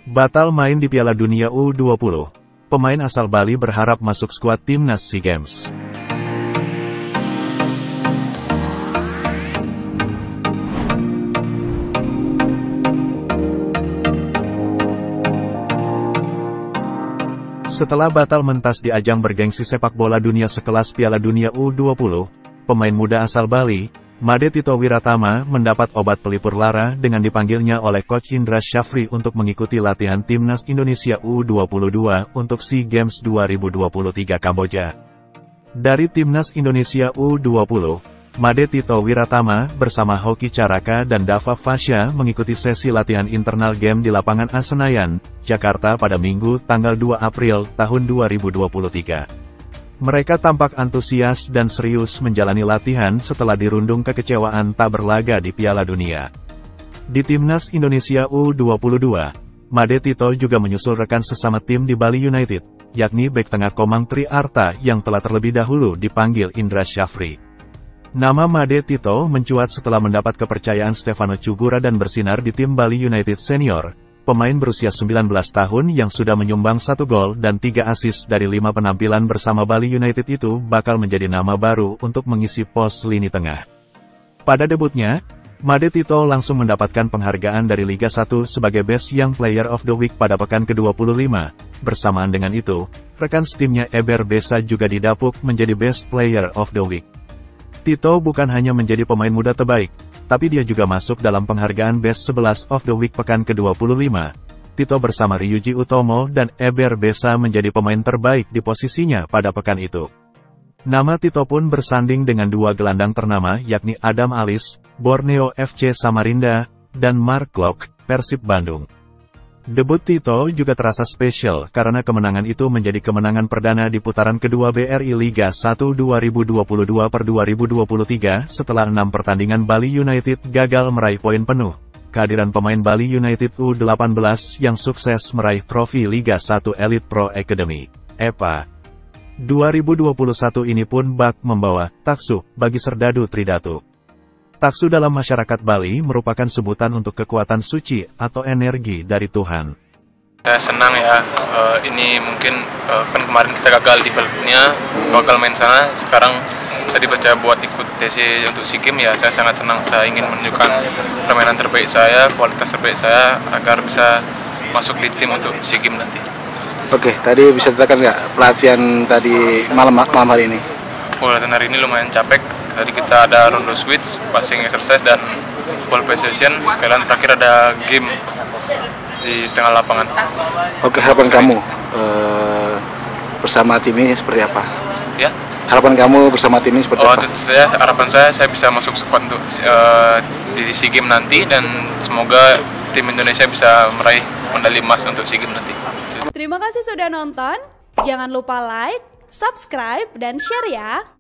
Batal main di Piala Dunia U20. Pemain asal Bali berharap masuk skuad timnas SEA Games. Setelah batal mentas di ajang bergengsi sepak bola dunia sekelas Piala Dunia U20, pemain muda asal Bali, Made Tito Wiratama, mendapat obat pelipur lara dengan dipanggilnya oleh Coach Indra Syafri untuk mengikuti latihan Timnas Indonesia U22 untuk SEA Games 2023 Kamboja. Dari Timnas Indonesia U20, Made Tito Wiratama bersama Hoki Caraka dan Dava Fasya mengikuti sesi latihan internal game di lapangan Senayan, Jakarta pada Minggu tanggal 2 April tahun 2023. Mereka tampak antusias dan serius menjalani latihan setelah dirundung kekecewaan tak berlaga di Piala Dunia. Di Timnas Indonesia U22, Made Tito juga menyusul rekan sesama tim di Bali United, yakni bek tengah Komang Tri Arta yang telah terlebih dahulu dipanggil Indra Syafri. Nama Made Tito mencuat setelah mendapat kepercayaan Stefano Cugura dan bersinar di tim Bali United Senior. Pemain berusia 19 tahun yang sudah menyumbang 1 gol dan 3 assist dari 5 penampilan bersama Bali United itu bakal menjadi nama baru untuk mengisi pos lini tengah. Pada debutnya, Made Tito langsung mendapatkan penghargaan dari Liga 1 sebagai Best Young Player of the Week pada pekan ke-25. Bersamaan dengan itu, rekan setimnya Eber Besa juga didapuk menjadi Best Player of the Week. Tito bukan hanya menjadi pemain muda terbaik, tapi dia juga masuk dalam penghargaan Best 11 of the Week pekan ke-25. Tito bersama Ryuji Utomo dan Eber Besa menjadi pemain terbaik di posisinya pada pekan itu. Nama Tito pun bersanding dengan 2 gelandang ternama yakni Adam Alis, Borneo FC Samarinda, dan Mark Klok, Persib Bandung. Debut Tito juga terasa spesial karena kemenangan itu menjadi kemenangan perdana di putaran kedua BRI Liga 1 2022/2023 setelah 6 pertandingan Bali United gagal meraih poin penuh. Kehadiran pemain Bali United U18 yang sukses meraih trofi Liga 1 Elite Pro Academy (EPA) 2021 ini pun bak membawa taksu bagi Serdadu Tridatu. Taksu dalam masyarakat Bali merupakan sebutan untuk kekuatan suci atau energi dari Tuhan. Saya senang ya, ini mungkin kan kemarin kita gagal di Piala Dunia, gagal main sana, sekarang saya dipercaya buat ikut TC untuk SEA Games ya, saya sangat senang. Saya ingin menunjukkan permainan terbaik saya, kualitas terbaik saya, agar bisa masuk di tim untuk SEA Games nanti. Oke, tadi bisa dikatakan nggak pelatihan tadi malam hari ini? Pelatihan hari ini lumayan capek. Tadi kita ada rondo switch, passing exercise, dan ball possession. Sekalian terakhir ada game di setengah lapangan. Oke, harapan kamu bersama tim ini seperti apa? Ya? Harapan kamu bersama tim ini seperti apa? Harapan saya bisa masuk squad untuk di SEA Games nanti, dan semoga tim Indonesia bisa meraih medali emas untuk SEA Games nanti. Terima kasih sudah nonton. Jangan lupa like, subscribe, dan share ya.